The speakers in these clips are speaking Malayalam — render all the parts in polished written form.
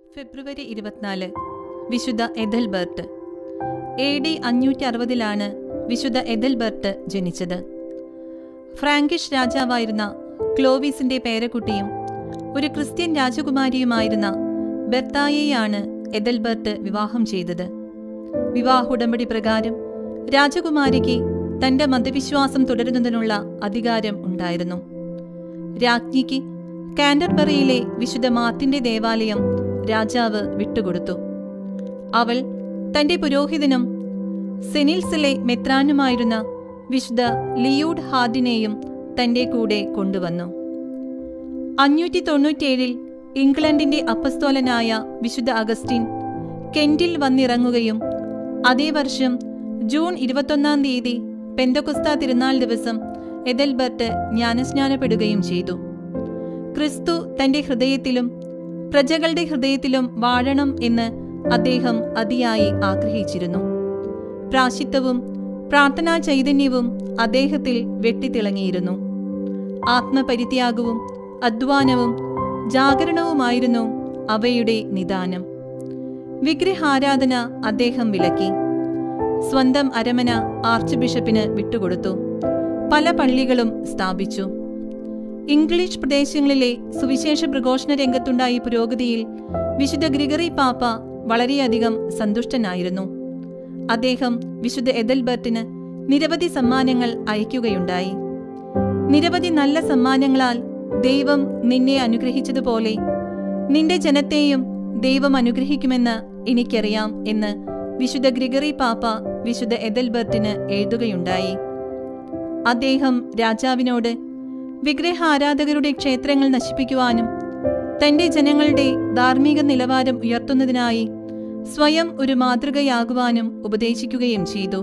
ഫെബ്രുവരി 24 വിശുദ്ധ എഥൽബർട്ട്. AD 560 വിശുദ്ധ എഥൽബർട്ട് ജനിച്ചത്. ഫ്രാങ്കിഷ് രാജാവായിരുന്ന ക്ലോവിസിന്റെ പേരക്കുട്ടിയും ഒരു ക്രിസ്ത്യൻ രാജകുമാരിയുമായിരുന്ന ബെർത്തായെയാണ് എഥൽബർട്ട് വിവാഹം ചെയ്തത്. വിവാഹ ഉടമ്പടി പ്രകാരം രാജകുമാരിക്ക് തന്റെ മതവിശ്വാസം തുടരുന്നതിനുള്ള അധികാരം ഉണ്ടായിരുന്നു. രാജ്ഞിക്ക് കാൻറ്റർബറിയിലെ വിശുദ്ധ മാർട്ടിന്റെ ദേവാലയം രാജാവ് വിട്ടുകൊടുത്തു. അവൾ തന്റെ പുരോഹിതനും സെനിൽസിലെ മെത്രാനുമായിരുന്ന വിശുദ്ധ ലിയൂഡ് ഹാർഡിനെയും തന്റെ കൂടെ കൊണ്ടുവന്നു. 597 ഇംഗ്ലണ്ടിന്റെ അപ്പസ്തോലനായ വിശുദ്ധ അഗസ്റ്റിൻ കെന്റിൽ വന്നിറങ്ങുകയും അതേ വർഷം ജൂൺ 21 പെന്തക്കൊസ്താ തിരുനാൾ ദിവസം എഥൽബർട്ട് ജ്ഞാനസ്നാനപ്പെടുകയും ചെയ്തു. ക്രിസ്തു തന്റെ ഹൃദയത്തിലും പ്രജകളുടെ ഹൃദയത്തിലും വാഴണം എന്ന് അദ്ദേഹം അതിയായി ആഗ്രഹിച്ചിരുന്നു. പ്രാശ്ചിത്തവും പ്രാർത്ഥനാ ചൈതന്യവും അദ്ദേഹത്തിൽ വെട്ടിത്തിളങ്ങിയിരുന്നു. ആത്മപരിത്യാഗവും അധ്വാനവും ജാഗരണവുമായിരുന്നു അവയുടെ നിദാനം. വിഗ്രഹാരാധന അദ്ദേഹം വിലക്കി. സ്വന്തം അരമന ആർച്ച് ബിഷപ്പിന് വിട്ടുകൊടുത്തു. പല പള്ളികളും സ്ഥാപിച്ചു. ഇംഗ്ലീഷ് പ്രദേശങ്ങളിലെ സുവിശേഷ പ്രഘോഷണ രംഗത്തുണ്ടായ പുരോഗതിയിൽ വിശുദ്ധ ഗ്രിഗറി പാപ്പ വളരെയധികം സന്തുഷ്ടനായിരുന്നു. അദ്ദേഹം വിശുദ്ധ എഥൽബർട്ടിന് നിരവധി സമ്മാനങ്ങൾ അയക്കുകയുണ്ടായി. നിരവധി നല്ല സമ്മാനങ്ങളാൽ ദൈവം നിന്നെ അനുഗ്രഹിച്ചതുപോലെ നിന്റെ ജനത്തെയും ദൈവം അനുഗ്രഹിക്കുമെന്ന് എനിക്കറിയാം എന്ന് വിശുദ്ധ ഗ്രിഗറി പാപ്പ വിശുദ്ധ എഥൽബർട്ടിന് എഴുതുകയുണ്ടായി. അദ്ദേഹം രാജാവിനോട് വിഗ്രഹാരാധകരുടെ ക്ഷേത്രങ്ങൾ നശിപ്പിക്കുവാനും തന്റെ ജനങ്ങളുടെ ധാർമ്മിക നിലവാരം ഉയർത്തുന്നതിനായി സ്വയം ഒരു മാതൃകയാകുവാനും ഉപദേശിക്കുകയും ചെയ്തു.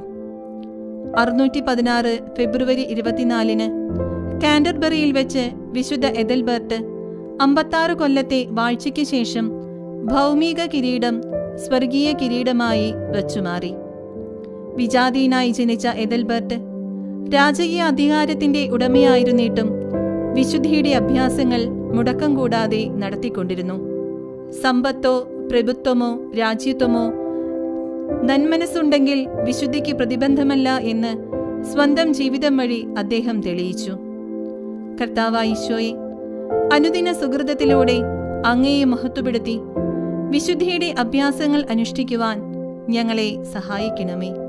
616 ഫെബ്രുവരി 24 കാൻറ്റർബറിയിൽ വെച്ച് വിശുദ്ധ എഥൽബർട്ട് 56 കൊല്ലത്തെ വാഴ്ചയ്ക്ക് ശേഷം ഭൗമിക കിരീടം സ്വർഗീയ കിരീടമായി വച്ചുമാറി. വിജാതീയനായി ജനിച്ച എഥൽബർട്ട് രാജകീയ അധികാരത്തിന്റെ ഉടമയായിരുന്നിട്ടും വിശുദ്ധിയുടെ അഭ്യാസങ്ങൾ മുടക്കം കൂടാതെ നടത്തിക്കൊണ്ടിരുന്നു. സമ്പത്തോ പ്രഭുത്വമോ രാജ്യത്വമോ നന്മനസ്സുണ്ടെങ്കിൽ വിശുദ്ധിക്ക് പ്രതിബന്ധമല്ല എന്ന് സ്വന്തം ജീവിതം വഴി അദ്ദേഹം തെളിയിച്ചു. കർത്താവായ ഈശോയെ, അനുദിന സുഹൃതത്തിലൂടെ അങ്ങയെ മഹത്വപ്പെടുത്തി വിശുദ്ധിയുടെ അഭ്യാസങ്ങൾ അനുഷ്ഠിക്കുവാൻ ഞങ്ങളെ സഹായിക്കണമേ.